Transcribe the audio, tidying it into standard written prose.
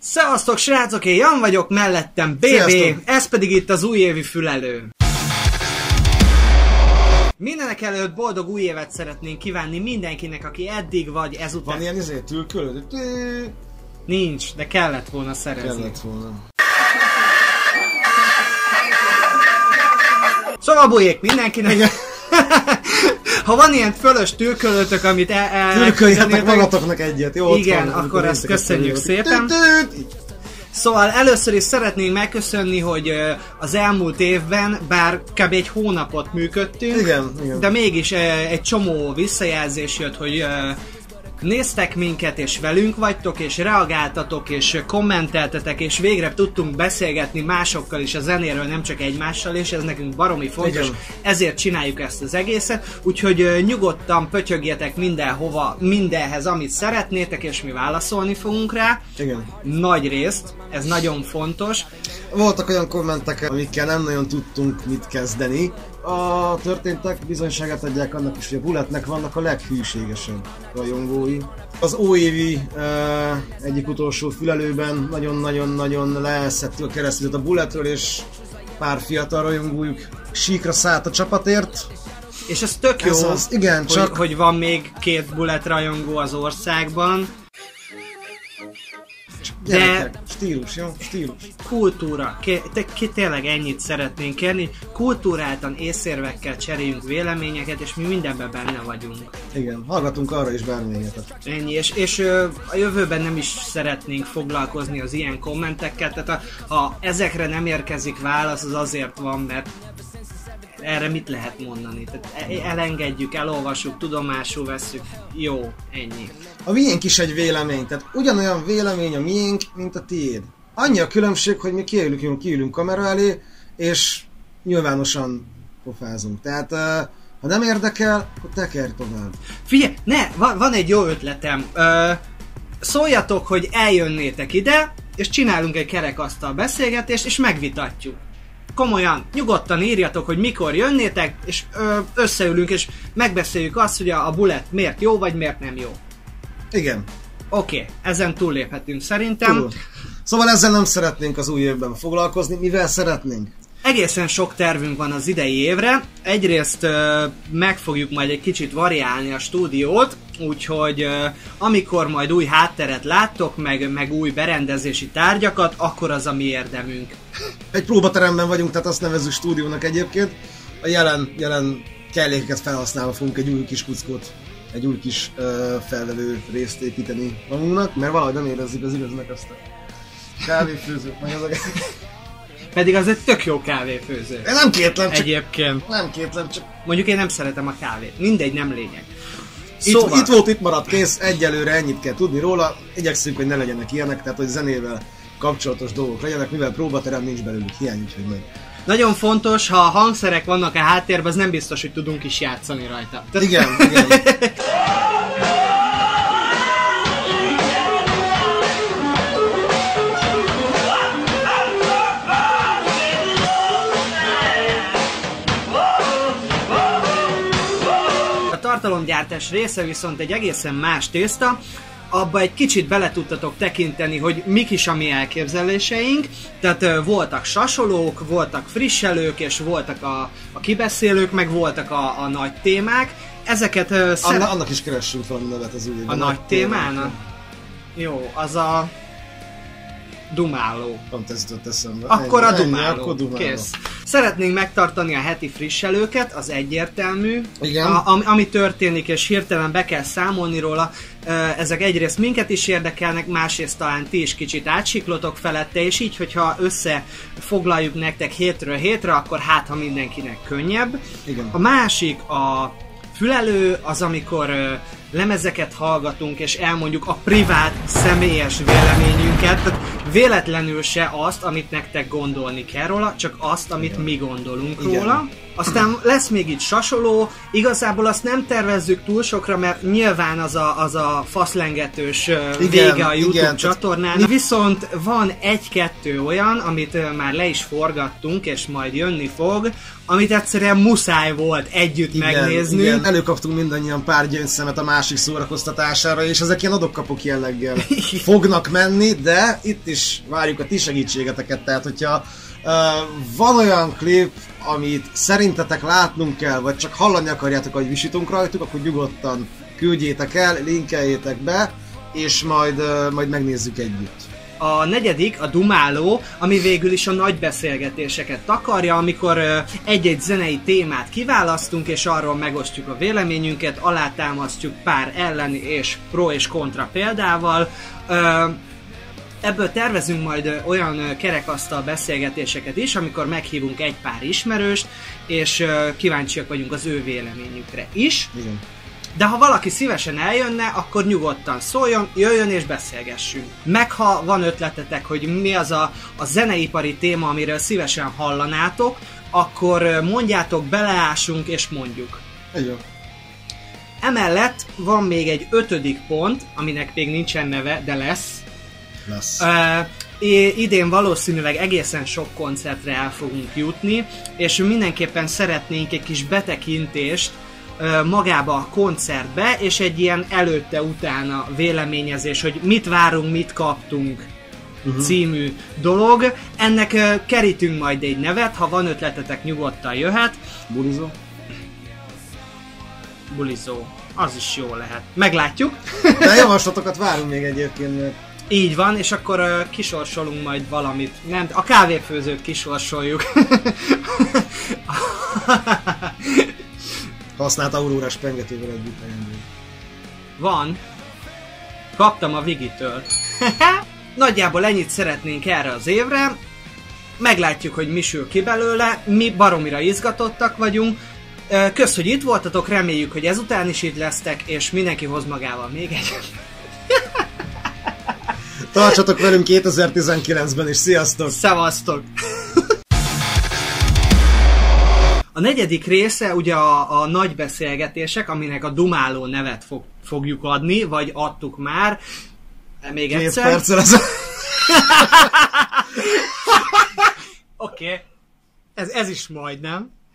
Szevasztok srácok, én Jan vagyok, mellettem BB, sziasztok. Ez pedig itt az újévi fülelő. Mindenek előtt boldog új évet szeretnénk kívánni mindenkinek, aki eddig vagy ezután... Van ilyen tülkölő? Nincs, de kellett volna szerezni. Kellett volna. Szóval bujék mindenkinek. Ha van ilyen fölös tülkölőtök, amit tülköljetek magatoknak egyet, jó? Igen, akkor ezt köszönjük szépen. Szóval először is szeretnénk megköszönni, hogy az elmúlt évben, bár kb. Egy hónapot működtünk, igen. De mégis egy csomó visszajelzés jött, hogy néztek minket, és velünk vagytok, és reagáltatok, és kommenteltetek, és végre tudtunk beszélgetni másokkal is a zenéről, nem csak egymással, és ez nekünk baromi fontos, igen. Ezért csináljuk ezt az egészet, úgyhogy nyugodtan pötyögjetek mindenhova, mindenhez, amit szeretnétek, és mi válaszolni fogunk rá. Igen. Nagy részt, ez nagyon fontos. Voltak olyan kommentek, amikkel nem nagyon tudtunk mit kezdeni. A történtek bizonyságát adják annak is, hogy a Bulletnek vannak a leghűségesebb rajongói. Az óévi egyik utolsó fülelőben nagyon-nagyon-nagyon leeszettük a keresztület a Bulletről, és pár fiatal rajongójuk síkra szállt a csapatért. És ez tök jó, igen, hogy van még 2 Bullet rajongó az országban. De stílus, jó? Stílus. Kultúra. Tényleg ennyit szeretnénk kérni. Kultúráltan észérvekkel cseréljünk véleményeket, és mi mindenben benne vagyunk. Igen, hallgatunk arra is bármilyeneket. Ennyi, és a jövőben nem is szeretnénk foglalkozni az ilyen kommentekkel, tehát ha ezekre nem érkezik válasz, az azért van, mert erre mit lehet mondani? Tehát elengedjük, elolvassuk, tudomásul vesszük, jó, ennyi. A miénk is egy vélemény, tehát ugyanolyan vélemény a miénk, mint a tiéd. Annyi a különbség, hogy mi kiülünk kamera elé, és nyilvánosan pofázunk. Tehát ha nem érdekel, akkor tekerj tovább. Figyelj, van egy jó ötletem. Szóljatok, hogy eljönnétek ide, és csinálunk egy kerekasztal beszélgetést, és megvitatjuk. Komolyan, nyugodtan írjatok, hogy mikor jönnétek, és összeülünk, és megbeszéljük azt, hogy a Bullet miért jó, vagy miért nem jó. Igen. Oké, ezen túlléphetünk szerintem. Szóval ezzel nem szeretnénk az új évben foglalkozni, mivel szeretnénk? Egészen sok tervünk van az idei évre. Egyrészt meg fogjuk majd egy kicsit variálni a stúdiót, úgyhogy amikor majd új hátteret láttok, meg új berendezési tárgyakat, akkor az a mi érdemünk. Egy próbateremben vagyunk, tehát azt nevezzük stúdiónak egyébként. A jelen kellékeket felhasználva fogunk egy új kis kuckót, egy új kis felvevő részt építeni magunknak, mert valahogy nem érezzük az igaznak azt a kávéfőzőt, meg az Pedig az egy tök jó kávéfőző. Én nem kétlem, csak... Egyébként. Nem kétlem, csak... Mondjuk én nem szeretem a kávét. Mindegy, nem lényeg. Szóval... Itt volt, itt maradt, kész. Egyelőre ennyit kell tudni róla. Igyekszünk, hogy ne legyenek ilyenek, tehát hogy zenével kapcsolatos dolgok legyenek, mivel próbaterem nincs belőlük hiány, úgyhogy meg. Nagyon fontos, ha hangszerek vannak a háttérben, az nem biztos, hogy tudunk is játszani rajta. Igen. A tartalomgyártás része viszont egy egészen más tészta, abba egy kicsit bele tudtatok tekinteni, hogy mik is a mi elképzeléseink, tehát voltak sasolók, voltak frisselők, és voltak a kibeszélők, meg voltak a nagy témák. Ezeket annak is keressünk valami nevet az új. A nagy témának? Jó, az a dumáló. Pont ez jutott eszembe. Akkor a dumáló. Akkor dumáló. Kész. Szeretnénk megtartani a heti frisselőket, az egyértelmű. Igen. Ami történik, és hirtelen be kell számolni róla. Ezek egyrészt minket is érdekelnek, másrészt talán ti is kicsit átsiklotok felette, és így, hogyha összefoglaljuk nektek hétről hétre, akkor hát, ha mindenkinek könnyebb. Igen. A másik a fülelő, az amikor lemezeket hallgatunk, és elmondjuk a privát, személyes véleményünket, tehát véletlenül se azt, amit nektek gondolni kell róla, csak azt, amit mi gondolunk róla. Aztán lesz még itt sasoló, igazából azt nem tervezzük túl sokra, mert nyilván az a faszlengetős vége a YouTube csatornának. Viszont van egy-kettő olyan, amit már le is forgattunk, és majd jönni fog, amit egyszerűen muszáj volt együtt megnézni. Igen, előkaptunk mindannyian pár gyöngyszemet a másik szórakoztatására, és ezek ilyen adok-kapok jelleggel fognak menni, de itt is várjuk a ti segítségeteket, tehát hogyha van olyan klip, amit szerintetek látnunk kell, vagy csak hallani akarjátok, hogy visítunk rajtuk, akkor nyugodtan küldjétek el, linkeljétek be, és majd megnézzük együtt. A negyedik, a dumáló, ami végül is a nagy beszélgetéseket takarja, amikor egy-egy zenei témát kiválasztunk, és arról megosztjuk a véleményünket, alátámasztjuk pár ellen és pro és kontra példával. Ebből tervezünk majd olyan kerekasztal beszélgetéseket is, amikor meghívunk egy pár ismerőst, és kíváncsiak vagyunk az ő véleményükre is. Igen. De ha valaki szívesen eljönne, akkor nyugodtan szóljon, jöjjön és beszélgessünk. Meg ha van ötletetek, hogy mi az a zeneipari téma, amiről szívesen hallanátok, akkor mondjátok, beleásunk és mondjuk. Jó. Emellett van még egy 5. pont, aminek még nincsen neve, de lesz. Idén valószínűleg egészen sok koncertre el fogunk jutni, és mindenképpen szeretnénk egy kis betekintést magába a koncertbe, és egy ilyen előtte-utána véleményezés, hogy mit várunk, mit kaptunk című dolog. Ennek kerítünk majd egy nevet, ha van ötletetek, nyugodtan jöhet. Bulizó? Bulizó. Az is jó lehet. Meglátjuk. De javaslatokat várunk még egyébként, mert... Így van, és akkor kisorsolunk majd valamit. Nem, a kávéfőzőt kisorsoljuk. Használt aurórás pengetővel együtt elindul. Van. Kaptam a Vigitől. Nagyjából ennyit szeretnénk erre az évre. Meglátjuk, hogy mi sül ki belőle. Mi baromira izgatottak vagyunk. Kösz, hogy itt voltatok, reméljük, hogy ezután is itt lesztek, és mindenki hoz magával még egy. Tartsatok velünk 2019-ben is, sziasztok! Szevasztok! A negyedik része ugye a nagy beszélgetések, aminek a dumáló nevet fogjuk adni, vagy adtuk már. Még egyszer. 2 perccel ez. Oké. Ez is majdnem.